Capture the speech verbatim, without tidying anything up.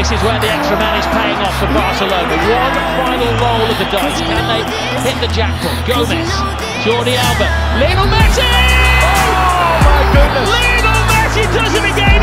this is where the extra man is paying off for Barcelona. One final roll of the dice. Can they hit the jackpot? Gomez, Jordi Alba, Lionel Messi! Oh my goodness! Lionel Messi does it again!